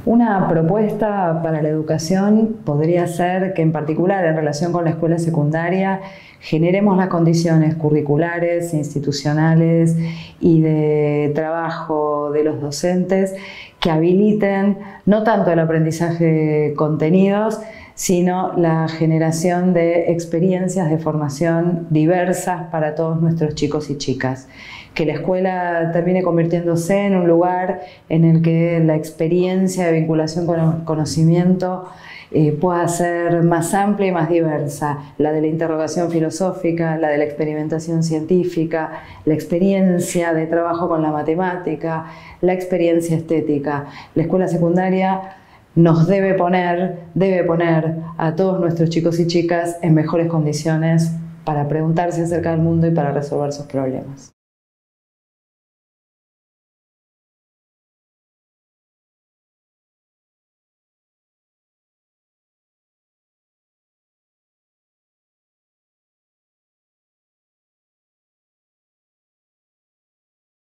Una propuesta para la educación podría ser que, en particular en relación con la escuela secundaria, generemos las condiciones curriculares, institucionales y de trabajo de los docentes que habiliten no tanto el aprendizaje de contenidos, sino la generación de experiencias de formación diversas para todos nuestros chicos y chicas. Que la escuela termine convirtiéndose en un lugar en el que la experiencia de vinculación con el conocimiento pueda ser más amplia y más diversa, la de la interrogación filosófica, la de la experimentación científica, la experiencia de trabajo con la matemática, la experiencia estética. La escuela secundaria nos debe poner a todos nuestros chicos y chicas en mejores condiciones para preguntarse acerca del mundo y para resolver sus problemas.